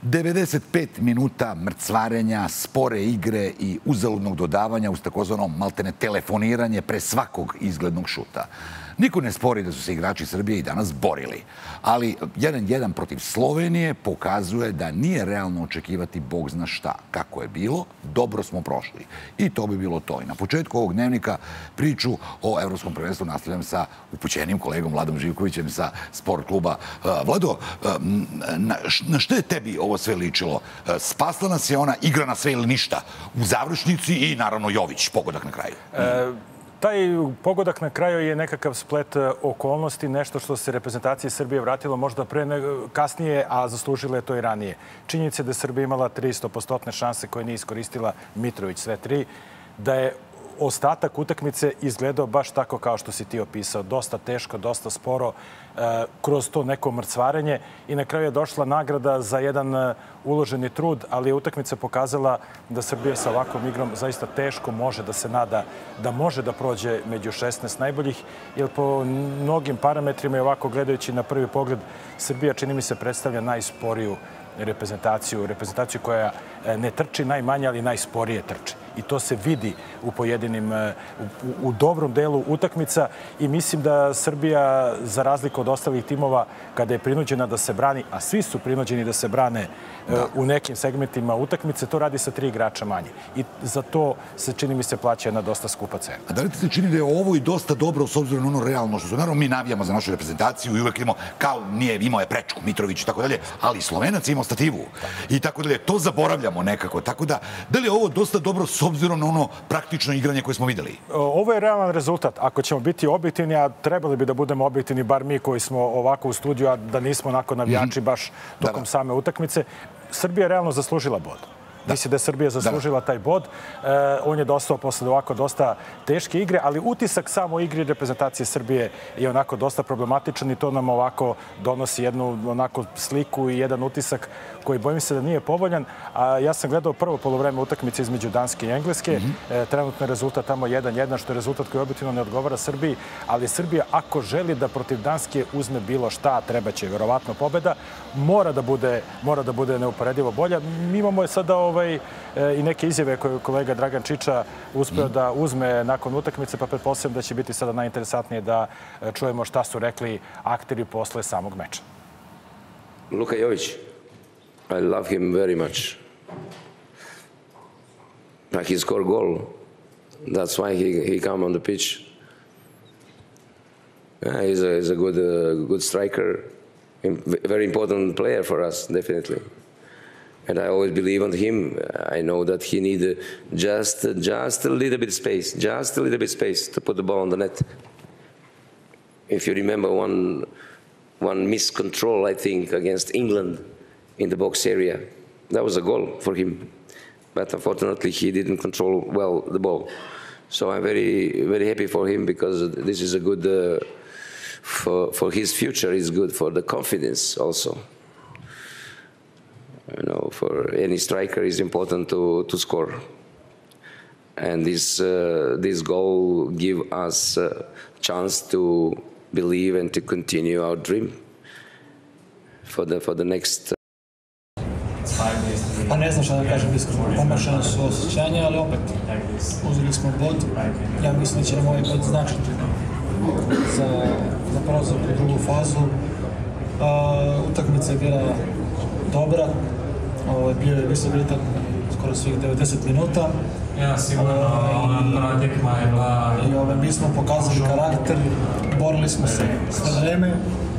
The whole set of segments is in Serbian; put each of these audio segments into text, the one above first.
95 minuta mrcvarenja, spore igre i uzaludnog dodavanja uz takozvano maltene telefoniranje pre svakog izglednog šuta. Niko ne spori da su se igrači Srbije i danas borili, ali 1-1 protiv Slovenije pokazuje da nije realno očekivati bog zna šta. Kako je bilo, dobro smo prošli. I to bi bilo to. I na početku ovog dnevnika priču o Evropskom prvenstvu nastavljam sa upućenim kolegom Vladom Živkovićem sa sport kluba. Vlado, na što je tebi ovo sve ličilo? Spasla nas je ona igra na sve ili ništa u završnici i naravno Jović, pogodak na kraju. Taj pogodak na kraju je nekakav splet okolnosti, nešto što se reprezentaciji Srbije vratilo možda kasnije, a zaslužila je to i ranije. Činjenica je da je Srbija imala 300% šanse koje nije iskoristila, Mitrović sve tri, da je ostatak utakmice izgledao baš tako kao što si ti opisao. Dosta teško, dosta sporo, kroz to neko mrcvarenje i na kraju je došla nagrada za jedan uloženi trud, ali je utakmica pokazala da Srbija sa ovakvom igrom zaista teško može da se nada da može da prođe među 16 najboljih, jer po mnogim parametrima i ovako gledajući na prvi pogled Srbija, čini mi se, predstavlja najsporiju reprezentaciju koja ne trči najmanje, ali najsporije trči. I to se vidi u pojedinim, u dobrom delu utakmica i mislim da Srbija, za razliku od ostalih timova, kada je prinuđena da se brani, a svi su prinuđeni da se brane u nekim segmentima utakmice, to radi sa 3 igrača manje. I za to se, čini mi se, plaća jedna dosta skupa cena. A da li ti se čini da je ovo i dosta dobro s obzirom na ono realno što su? Naravno, mi navijamo za našu reprezentaciju i uvek imamo kao imao je prečku, Mitrović i tako dalje, ali Slovenac imao stativu i tako dalje. To zaboravljamo nekako. Tako da li je ovo dosta dobro s obzirom na ono praktično igranje koje smo videli? Ovo je realan rezultat. Ako ćemo biti objektivni, a trebali bi da budemo objektivni, bar mi koji smo ovako u studiju, a da nismo onako navijači baš tokom same utakmice, Srbija je realno zaslužila bod. Mislim da je Srbija zaslužila taj bod. On je dostao posle ovako dosta teške igre, ali utisak samo igre reprezentacije Srbije je onako dosta problematičan i to nam ovako donosi jednu onako sliku i jedan utisak koji bojim se da nije povoljan. Ja sam gledao prvo polovreme utakmice između Danske i Engleske. Trenutno je rezultat tamo 1-1, što je rezultat koji objektivno ne odgovara Srbiji, ali Srbija ako želi da protiv Danske uzme bilo šta, treba će verovatno pobeda, mora da bude neuporedivo bolja. Mi imamo sada i neke izjave koje je kolega Dragan Čiča uspeo da uzme nakon utakmice, pa pretpostavljam da će biti sada najinteresantnije da čujemo šta su rekli akteri posle samog meča. Luka Jović, I love him very much. He scored goal. That's why he come on the pitch. He's a good striker, very important player for us, definitely. And I always believe on him. I know that he need just a little bit space, to put the ball on the net. If you remember one miscontrol, I think, against England in the box area, that was a goal for him. But unfortunately, he didn't control well the ball. So I'm very, very happy for him because this is a good for his future. It's good for the confidence also. You know, for any striker, it's important to score, and this goal give us a chance to believe and to continue our dream for the next. Pa ne znam šta da kažem iskreno. Pomašana su osjećanja, ali opet uzeli smo bod. Ja mislim da će nam ovaj bod značiti za prolazak u drugu fazu. Utakmica je bila dobra. Bio je visok ritam skoro svih 90 minuta. Ja, sigurno, ona prva tekma je bila... I mi smo pokazali karakter, borili smo se sve vreme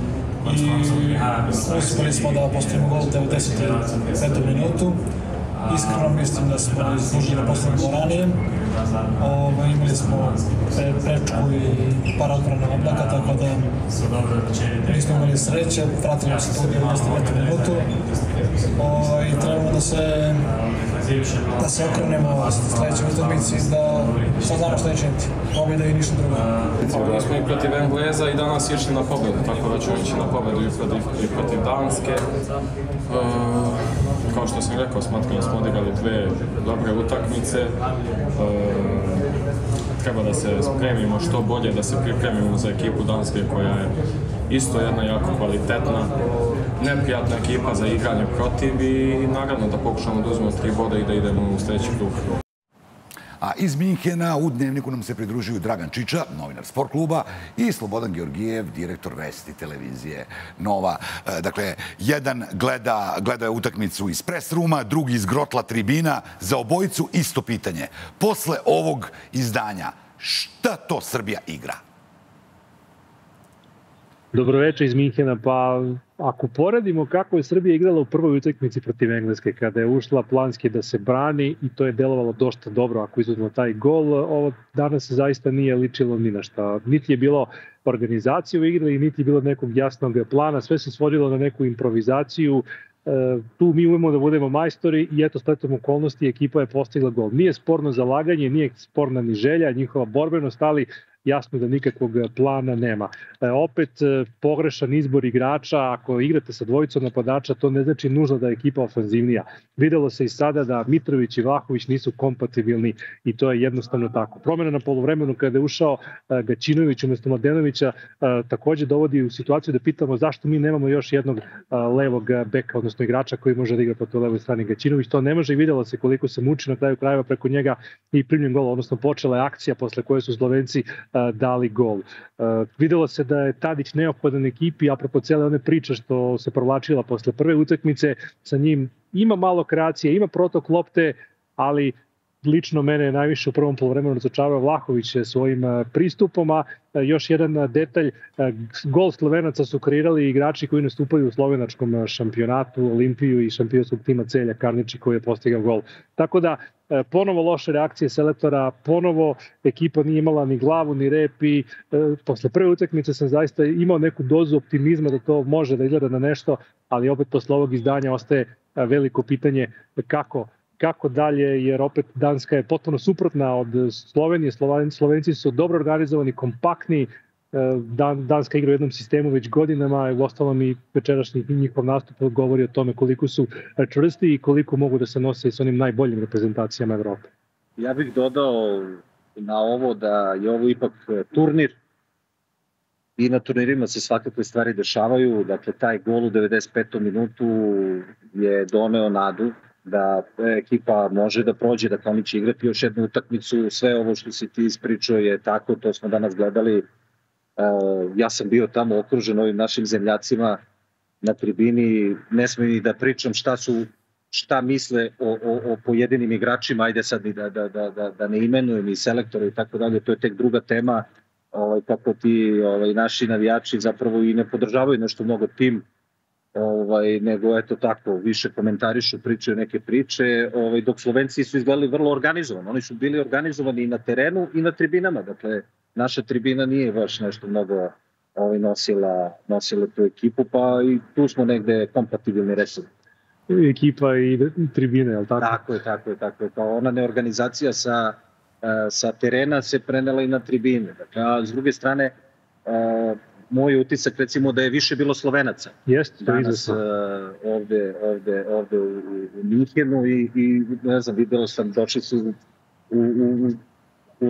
i uspeli smo da postavimo gol u 95. minutu. Iskreno mislim da smo zaslužili da postavimo gol ranije. Imali smo prečku i par odbrana oblaka, tako da nismo imali sreće. Vratili se tu u 95. minutu i trebamo da se okrenemo sledećoj utakmici, da sad znamo šta je činiti. Pobjeda i ništa drugo. Mi smo i protiv Engleza i danas išli na pobedu, tako da ćemo ići na pobedu i protiv Danske. Kao što sam rekao, smatrali smo odigrali 2 dobre utakmice. Treba da se spremimo što bolje, da se pripremimo za ekipu Danske koja je isto jedna jako kvalitetna. neprijatna ekipa za igranje protiv i naravno da pokušamo da uzmemo 3 boda i da idemo u sljedeći krug. A iz Minhena u Dnevniku nam se pridružuju Dragan Čiča, novinar Sport kluba, i Slobodan Georgijev, direktor Vesti televizije Nova. Dakle, jedan gleda utakmicu iz press rooma, drugi iz grotla tribina. Za obojicu isto pitanje. Posle ovog izdanja, šta to Srbija igra? Dobroveče iz Minhena. Pa ako poredimo kako je Srbija igrala u prvoj utakmici protiv Engleske, kada je ušla planski da se brani i to je delovalo dosta dobro ako izuzmemo taj gol, ovo danas zaista nije ličilo ni na šta. Niti je bilo organizacije u igri, niti je bilo nekog jasnog plana, sve se svodilo na neku improvizaciju. Tu mi umemo da budemo majstori i eto, spletom okolnosti ekipa je postigla gol. Nije sporno zalaganje, nije sporna ni želja, njihova borbenost, ali jasno da nikakvog plana nema. Opet pogrešan izbor igrača, ako igrate sa dvojicom napadača, to ne znači nužno da je ekipa ofanzivnija. Videlo se i sada da Mitrović i Vlahović nisu kompatibilni i to je jednostavno tako. Promjena na poluvremenu kada je ušao Gaćinović umjesto Mladenovića takođe dovodi u situaciju da pitamo zašto mi nemamo još jednog levog beka, odnosno igrača koji može da igra po toj levoj strani. Gaćinović to ne može i videlo se koliko se muči na kraju krajeva preko njega i primljen gol, odnosno počela je akcija posle koje su Slovenci dali gol. Videlo se da je Tadić neophodan ekipi, apropo cele one priče što se provlačila posle prve utakmice, sa njim ima malo kreacije, ima protok lopte, ali lično mene je najviše u prvom poluvremenu razočarao Vlahović svojim pristupom, a još jedan detalj, gol Slovenaca su kreirali igrači koji nastupaju u slovenačkom šampionatu, Olimpiju i šampionskog tima Celja Karniči koji je postigao gol. Tako da, ponovo loše reakcije selektora, ponovo ekipa nije imala ni glavu ni rep i posle prve utakmice sam zaista imao neku dozu optimizma da to može da izgleda na nešto, ali opet posle ovog izdanja ostaje veliko pitanje kako dalje, jer opet Danska je potpuno suprotna od Slovenije. Slovenci su dobro organizovani, kompaktni. Danska igra u jednom sistemu već godinama, u ostalom i večerašnji njihov nastup govori o tome koliko su čvrsti i koliko mogu da se nose s onim najboljim reprezentacijama Evrope. Ja bih dodao na ovo da je ovo ipak turnir i na turnirima se svakakve stvari dešavaju. Dakle, taj gol u 95. minutu je doneo nadu da ekipa može da prođe, da oni će igrati još jednu utakmicu. Sve ovo što si ti ispričao je tako, to smo danas gledali. Ja sam bio tamo okružen ovim našim zemljacima na tribini. Ne smijem ni da pričam šta misle o pojedinim igračima, ajde sad da ne imenujem i selektore i tako dalje, to je tek druga tema. Kako ti naši navijači zapravo i ne podržavaju nešto mnogo tim, nego eto tako, više komentarišu, pričaju neke priče, dok Slovenci su izgledali vrlo organizovani. Oni su bili organizovani i na terenu i na tribinama. Dakle, naša tribina nije baš nešto mnogo nosila tu ekipu, pa i tu smo negde kompatibilni resili. Ekipa i tribine, je li tako? Tako je. Pa ona neorganizacija sa terena se prenela i na tribine. Dakle, a s druge strane, moj utisak recimo da je više bilo Slovenaca. Jeste, to danas ovde u Minhenu i ne znam, videlo sam, došli su u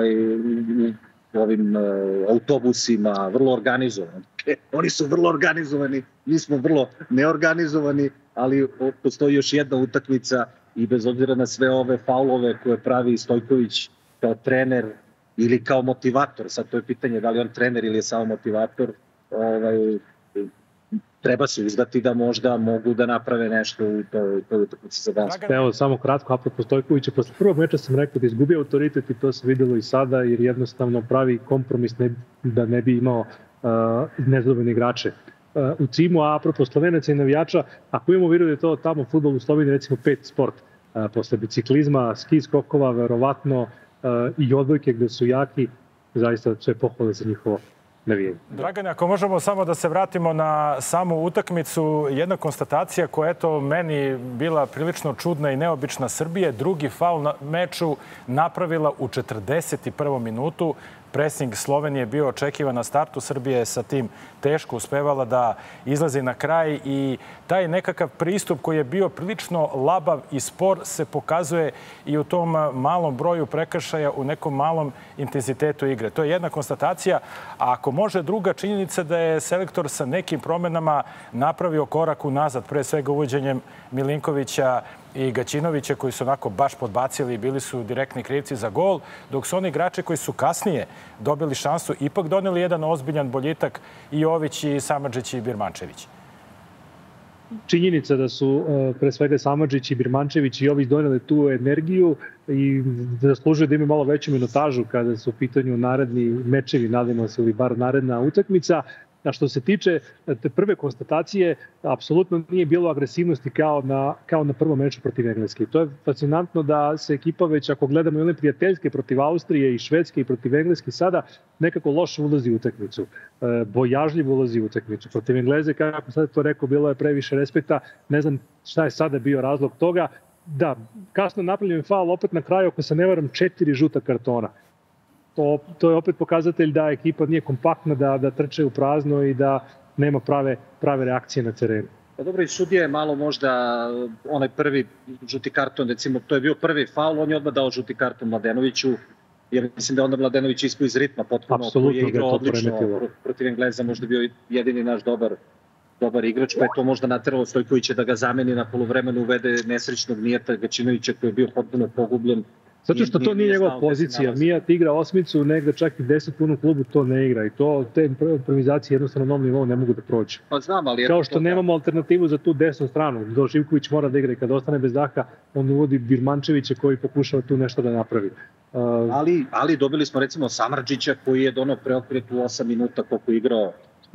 ovim autobusima, vrlo organizovani. Oni su vrlo organizovani, mi smo vrlo neorganizovani, ali postoji još jedna utakmica i bez obzira na sve ove faulove koje pravi Stojković kao trener ili kao motivator, sad to je pitanje da li on trener ili je samo motivator, treba se uzdati da možda mogu da naprave nešto u toj utakmici za danas. Evo, samo kratko, apropo Stojkovića, posle prvog meča sam rekao da izgubio autoritet i to se videlo i sada, jer jednostavno pravi kompromis da ne bi imao nezadovoljne igrače u timu, a apropo Slovenaca i navijača, ako imamo vidio da je to tamo fudbal u Sloveniji, recimo 5 sport, posle biciklizma, ski skokova, verovatno i odbojke gde su jaki, zaista sve pohvale za njihovo navijanje. Dragane, ako možemo samo da se vratimo na samu utakmicu, jedna konstatacija koja je meni bila prilično čudna i neobična. Srbija drugi faul na meču napravila u 41. minutu. Presing Slovenije bio očekivan na startu. Srbija je sa tim teško uspevala da izlazi na kraj i taj nekakav pristup koji je bio prilično labav i spor se pokazuje i u tom malom broju prekršaja, u nekom malom intenzitetu igre. To je jedna konstatacija. A ako može druga činjenica da je selektor sa nekim promenama napravio korak unazad, pre svega uvođenjem Milinkovića i Gaćinovića koji su onako baš podbacili i bili su direktni krivci za gol, dok su oni igrači koji su kasnije dobili šansu ipak doneli jedan ozbiljan boljitak, i Jović i Samardžić i Birmančević. Činjenica da su pre svega Samardžić i Birmančević i Jović doneli tu energiju i zaslužuju da imaju malo veću minutažu kada su u pitanju naredni mečevi, nadamo se, ili bar naredna utakmica. A što se tiče te prve konstatacije, apsolutno nije bilo agresivnosti kao na prvom meču protiv Engleske. To je fascinantno da se ekipa već, ako gledamo i one prijateljske protiv Austrije i Švedske i protiv Engleske, sada nekako loše ulazi u utakmicu. Bojažljivo ulazi u utakmicu. Protiv Engleze, kako sad to rekao, bilo je previše respekta. Ne znam šta je sada bio razlog toga. Da, kasno napravljen faul, opet na kraju, ako se ne varam, 4 žuta kartona. To je opet pokazatelj da ekipa nije kompaktna, da trče u prazno i da nema prave reakcije na terenu. Pa dobro, i sudija je malo možda onaj prvi žuti karton, recimo, to je bio prvi faul, on je odmah dao žuti karton Mladenoviću, jer mislim da onda Mladenović ispao iz ritma potpuno, koji je igrao odlično protiv Engleza, možda bio jedini naš dobar igrač, pa je to možda nateralo Stojkovića da ga zameni na poluvremenu, uvede nesrećnog Mijata Gaćinovića koji je bio potpuno pogubljen. Zato što to nije njegova pozicija. Mijat igra osmicu, negde čak i 10 punu klubu to ne igra i to te improvizacije jednostavno na novom nivou ne mogu da prođu. Pa znam, ali kao što nemamo alternativu za tu desnu stranu. Živković mora da igra i kada ostane bez daha, on uvodi Birmančevića koji pokušava tu nešto da napravi. Ali dobili smo recimo Samardžića koji je donao preokret u 8 minuta koliko je igrao,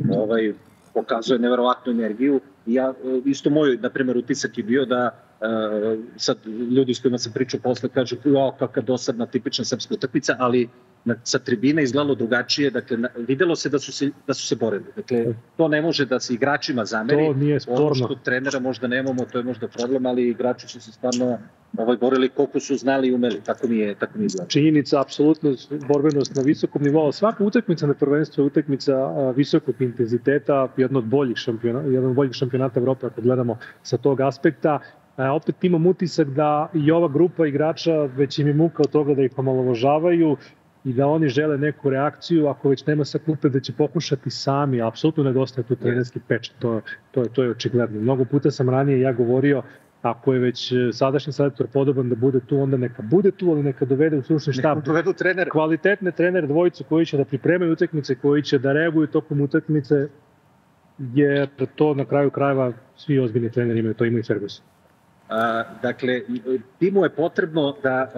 pokazuje neverovatnu energiju. I ja, isto moj, na primjer, utisak je bio da sad ljudi s kojima sam pričao posle kažu kakva dosadna tipična srpska utakmica, ali sa tribine izgledalo drugačije, dakle videlo se da su se borili. Dakle, to ne može da se igračima zameri. To nije sporno. Ono što trenera možda nemamo, to je možda problem, ali igrači su se stvarno borili koliko su znali i umeli. Tako mi je izgledalo. Činjenica, apsolutno borbenost na visokom nivou. Svaka utakmica na prvenstvu je utakmica visokog intenziteta, jedan od boljih šampionata Evrope, ako gledamo sa tog aspekta. Opet imam utisak da i ova grupa igrača već im je muka od toga da ih omalovažavaju i da oni žele neku reakciju, ako već nema sa klupe, da će pokušati sami. Apsolutno nedostaje tu trenerski pečat, to je očigledno. Mnogo puta sam ranije govorio, ako je već sadašnji selektor podoban da bude tu, onda neka bude tu, ali neka dovede u stručni štab kvalitetne trenere, dvojicu koji će da pripremaju utakmice, koji će da reaguju tokom utakmice, jer to na kraju krajeva svi ozbiljni treneri imaju, to ima i Ferguson. Dakle, timu je potrebno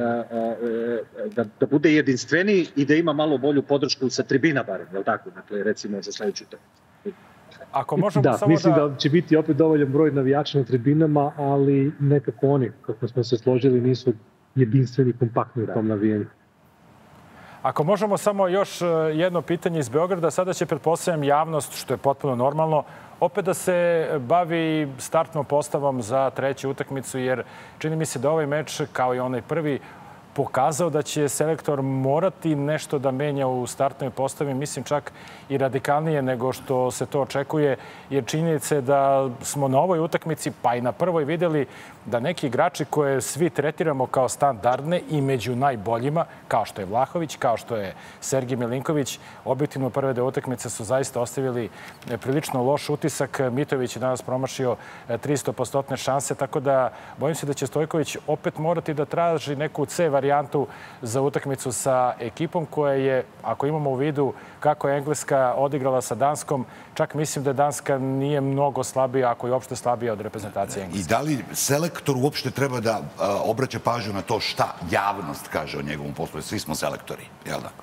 da bude jedinstveniji i da ima malo bolju podršku sa tribina barem, je li tako? Dakle, recimo za sledeću temu. Ako možemo samo mislim da će biti opet dovoljan broj navijača na tribinama, ali nekako oni, kako smo se složili, nisu jedinstveni, kompaktni u tom navijenju. Ako možemo samo još jedno pitanje iz Beograda, sada će, pretpostavljam, javnost, što je potpuno normalno, opet da se bavi startnom postavom za treću utakmicu, jer čini mi se da ovaj meč, kao i onaj prvi, pokazao da će selektor morati nešto da menja u startnoj postavi, mislim čak i radikalnije nego što se to očekuje, jer činjenica je da smo na ovoj utakmici, pa i na prvoj, videli da neki igrači koje svi tretiramo kao standardne i među najboljima, kao što je Vlahović, kao što je Sergij Milinković, objektivno prve dve utakmice su zaista ostavili prilično loš utisak. Mitović je danas promašio 300% šanse, tako da bojim se da će Stojković opet morati da traži neku C varijantu za utakmicu sa ekipom koja je, ako imamo u vidu kako je Engleska odigrala sa Danskom, čak mislim da Danska nije mnogo slabija, ako je uopšte slabija od reprezentacije Engleske. I da li selektor uopšte treba da obraća pažnju na to šta javnost kaže o njegovom poslu? Svi smo selektori, jel da?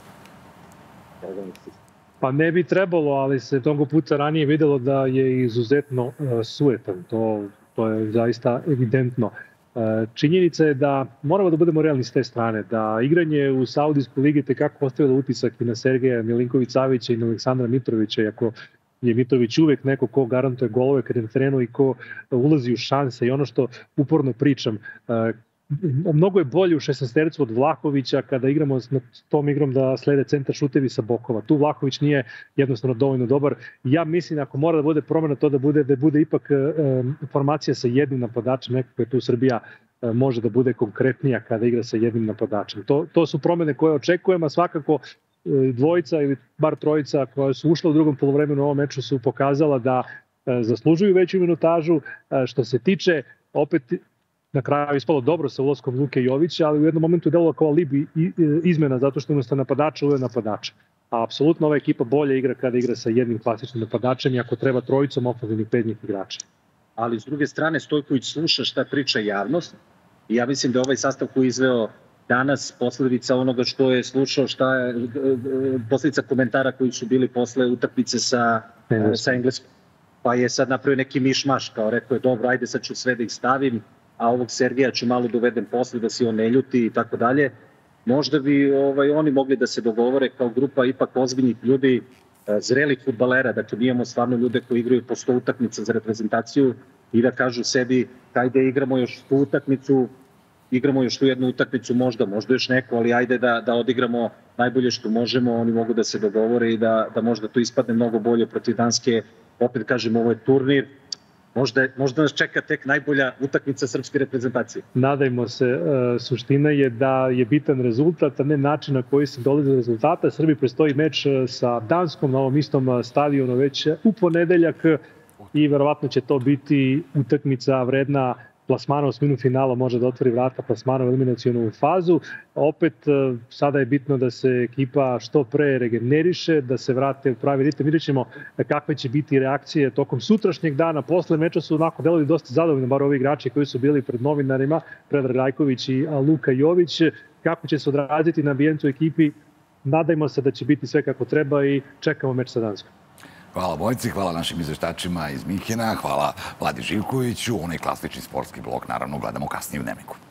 Pa ne bi trebalo, ali se toga puta ranije videlo da je izuzetno sujetan. To je zaista evidentno. Činjenica je da moramo da budemo realni s te strane, da igranje u Saudijskoj ligi tekako ostavilo utisak i na Sergeja Milinković-Savića i na Aleksandra Mitrovića, iako je Mitrović uvek neko ko garantuje golove kad je na terenu i ko ulazi u šanse. I ono što uporno pričam, mnogo je bolje u 16-tercu od Vlahovića kada igramo s tom igrom da slede centar šutevi sa bokova. Tu Vlahović nije jednostavno dovoljno dobar. Ja mislim ako mora da bude promena to da bude ipak formacija sa jednim napadačem, nekako je tu Srbija može da bude konkretnija kada igra sa jednim napadačem. To su promene koje očekujem, a svakako dvojica ili bar trojica koja su ušla u drugom polovremenu u ovom meču su pokazala da zaslužuju veću minutažu. Što se tiče, opet na kraju ispalo dobro sa ulaskom Luke Jovića, ali u jednom momentu je delovalo kao alibi izmena zato što umesto napadača uveo napadača. A apsolutno ova ekipa bolje igra kada igra sa jednim klasičnim napadačem i ako treba trojicom ofenzivnih prednjih igrača. Ali s druge strane Stojković sluša šta priča javnost i ja mislim da ovaj sastav koji je izveo danas posledica onoga što je slušao, šta je posledica komentara koji su bili posle utakmice sa Engleskom. Pa je sad napravio neki mišmaš, kao rekao je dobro, ajde sad ću sve da ih stavim, a ovog Sergeja ću malo dovedem posle da se on ne ljuti i tako dalje. Možda bi oni mogli da se dogovore kao grupa ipak ozbiljnih ljudi, zrelih fudbalera, dakle mi imamo stvarno ljude koji igraju po 100 utakmica za reprezentaciju i da kažu sebi ajde igramo još tu utakmicu, igramo još tu jednu utakmicu, možda još neko, ali ajde da odigramo najbolje što možemo, oni mogu da se dogovore i da možda to ispadne mnogo bolje protiv Danske. Opet kažem, ovo je turnir, možda nas čeka tek najbolja utakmica srpske reprezentacije. Nadajmo se, suština je da je bitan rezultat, a ne način na koji se dolazi do rezultata. Srbiji predstoji meč sa Danskom na ovom istom stadionu već u ponedeljak i verovatno će to biti utakmica vredna plasmana u osminu finala, može da otvori vrata plasmana u eliminacionu fazu. Opet, sada je bitno da se ekipa što pre regeneriše, da se vrate u pravi ritam. Vidjet ćemo kakve će biti reakcije tokom sutrašnjeg dana. Posle meča su onako delovi dosta zadovoljni, bar ovi igrači koji su bili pred novinarima, Predrag Rajković i Luka Jović. Kako će se odraziti na ambijentu ekipi, nadajmo se da će biti sve kako treba i čekamo meč sa Danskom. Hvala Bojci, hvala našim izveštačima iz Minhena, hvala Vladi Živkoviću. Onaj klasični sportski blok naravno gledamo kasnije u Dnevniku.